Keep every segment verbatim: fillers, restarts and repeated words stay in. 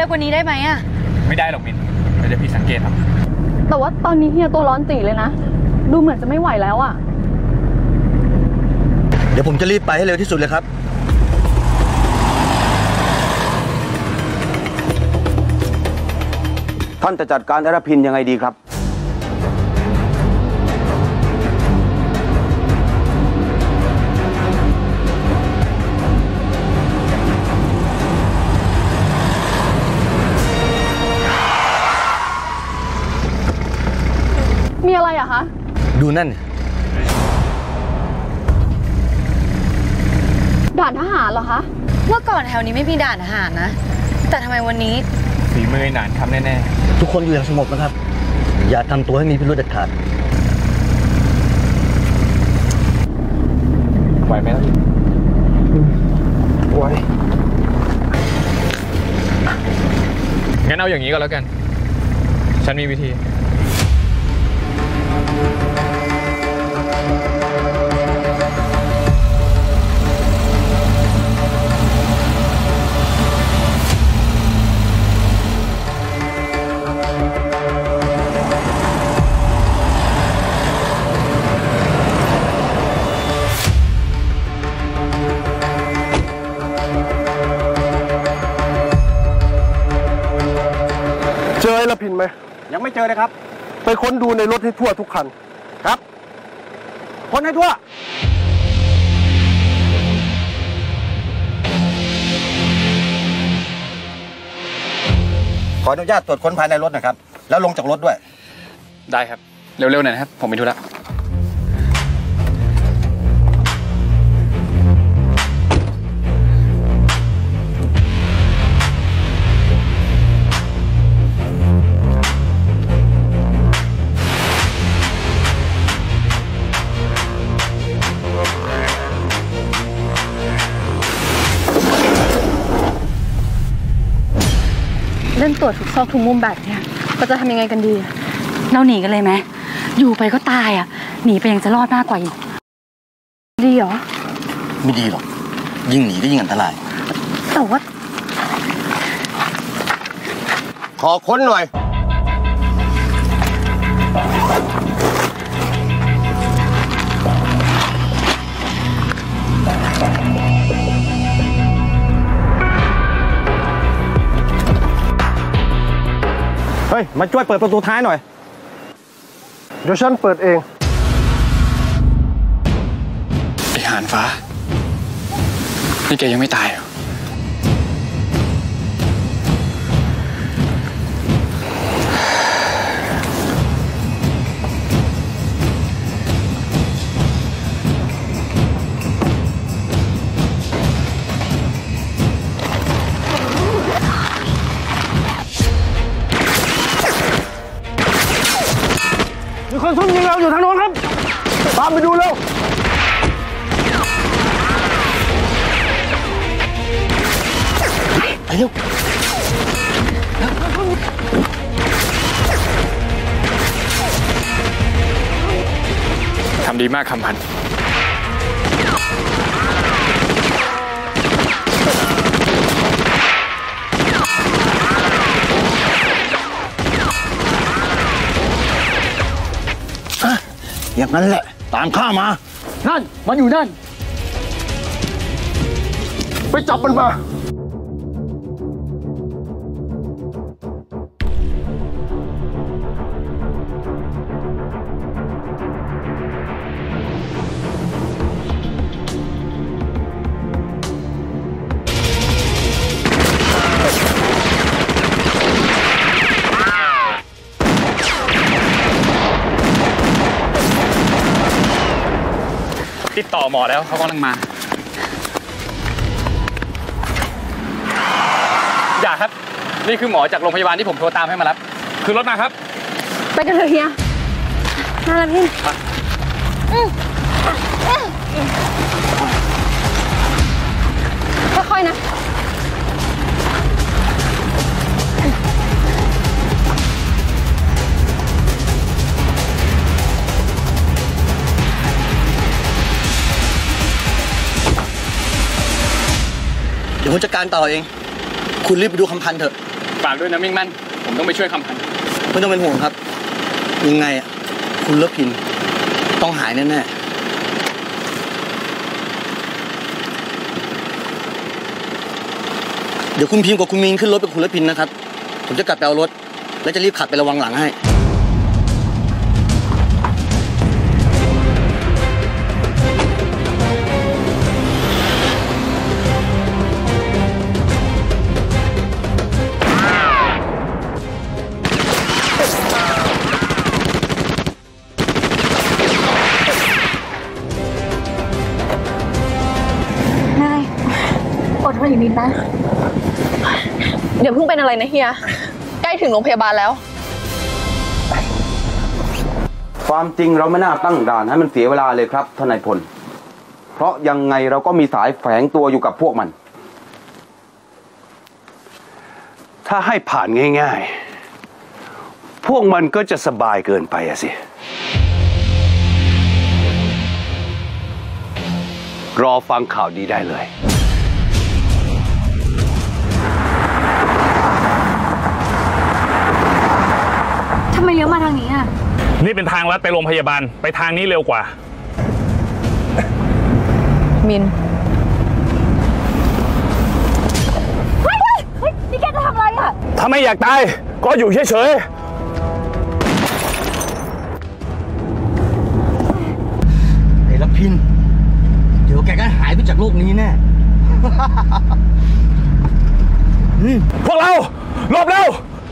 กว่านี้ได้ไหมอะไม่ได้หรอกมินเดี๋ยวพี่สังเกตครับแต่ว่าตอนนี้เฮียตัวร้อนจีเลยนะดูเหมือนจะไม่ไหวแล้วอะเดี๋ยวผมจะรีบไปให้เร็วที่สุดเลยครับท่านจะจัดการอรพินยังไงดีครับมีอะไรอะคะดูนั่นด่านทหารเหรอคะเมื่อก่อนแถวนี้ไม่มีด่านทหารนะแต่ทำไมวันนี้ฝีมือหนานทำแน่ๆทุกคนอยู่อย่างสงบนะครับอย่าทำตัวให้มีพิรุธเด็ดขาดไหวไหมล่ะไหวงั้นเอาอย่างนี้ก็แล้วกันฉันมีวิธีเจอไอ้ละพินไหมยังไม่เจอเลยครับไปค้นดูในรถให้ทั่วทุกคันครับค้นให้ทั่วขออนุญาตตรวจค้นภายในรถนะครับแล้วลงจากรถด้วยได้ครับเร็วๆหน่อยนะครับผมมีธุระเล่นตรวจทุกซอกทุกมุมแบบเนี้ยเราจะทำยังไงกันดีเราหนีกันเลยไหมอยู่ไปก็ตายอ่ะหนีไปยังจะรอดมากกว่าอีกดีเหรอไม่ดีหรอกยิ่งหนีก็ยิ่งอันตรายแต่ว่าขอค้นหน่อยเฮ้ยมาช่วยเปิดประตูท้ายหน่อยเดี๋ยวฉันเปิดเองไอ้หานฟ้านี่แกยังไม่ตายเหรอมีคนซุ่มยิงเราอยู่ทางโน้นครับตามไปดูเร็วไปเร็วทำดีมากคำพันอย่างนั้นแหละตามข้ามานั่นมันอยู่นั่นไปจับมันมาติดต่อหมอแล้วเขากำลังมาอย่าครับนี่คือหมอจากโรงพยาบาลที่ผมโทรตามให้มารับคือรถมาครับไปกันเถอะเฮียน่ารักพี่ค่อยๆนะเดี๋ยวผมจัดการต่อเองคุณรีบไปดูคำพันธ์เถอะฝากด้วยนะมิ่งมั่นผมต้องไปช่วยคำพันธ์ไม่ต้องเป็นห่วงครับ ยังไงอะคุณละพินต้องหายแน่ๆเดี๋ยวคุณพิมพ์กับคุณมีนขึ้นรถไปคุณละพินนะครับผมจะกลับไปเอารถแล้วจะรีบขับไประวังหลังให้อดทนอีกนิดนะเดี๋ยวเพิ่งเป็นอะไรนะเฮียใกล้ถึงโรงพยาบาลแล้วความจริงเราไม่น่าตั้งด่านให้มันเสียเวลาเลยครับทนายพลเพราะยังไงเราก็มีสายแฝงตัวอยู่กับพวกมันถ้าให้ผ่านง่ายๆพวกมันก็จะสบายเกินไปอะสิรอฟังข่าวดีได้เลยทำไมเลี้ยวมาทางนี้อ่ะนี่เป็นทางลัดไปโรงพยาบาลไปทางนี้เร็วกว่ามินเฮ้ยเฮ้ยนี่แกจะทำอะไรอ่ะถ้าไม่อยากตายก็อยู่เฉยๆไอ้ละพินเดี๋ยวแกก็หายไปจากโลกนี้แน่พวกเราหลบเร็ว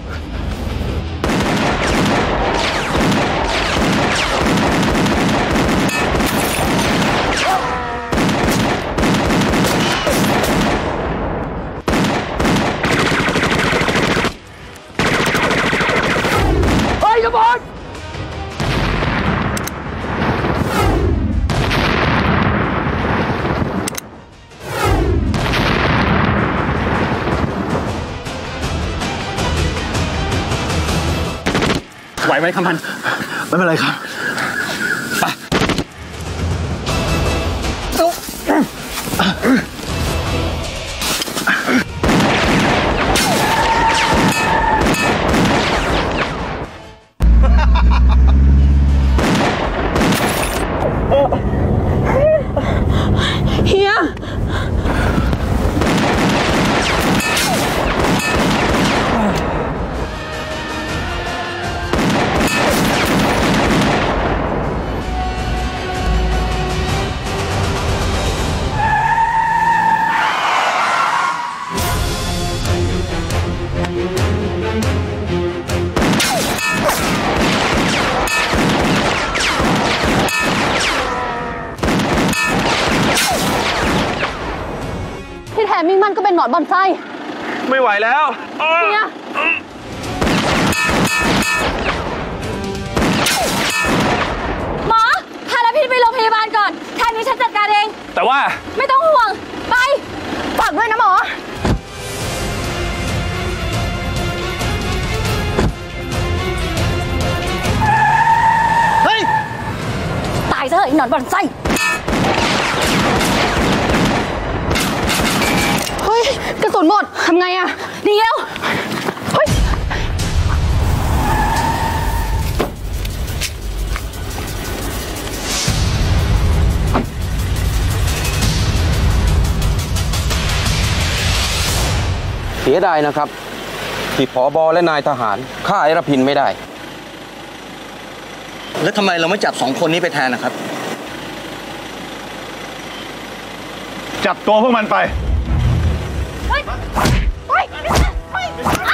เฮ้ยกระบอกไหวไหมคำพันธ์ไม่เป็นไรครับเฮียที่แท้มิ่งมั่นก็เป็นหนอนบอนไส้ไม่ไหวแล้วเฮียหมอพาแล้วพี่ไปโรงพยาบาลก่อนทางนี้ฉันจัดการเองแต่ว่าไม่ต้องห่วงไปฝากด้วยนะหมอเฮ้ยตายซะเถอะไอ้หนอนบอนไส้เฮ้ยกระสุนหมดทำไงอะหนีแล้วเฮ้ยเสียดายนะครับที่ผบและนายทหารฆ่าไอ้ระพินไม่ได้แล้วทำไมเราไม่จับสองคนนี้ไปแทนนะครับจับตัวพวกมันไปเฮ้ยเฮ้ยเฮ้ย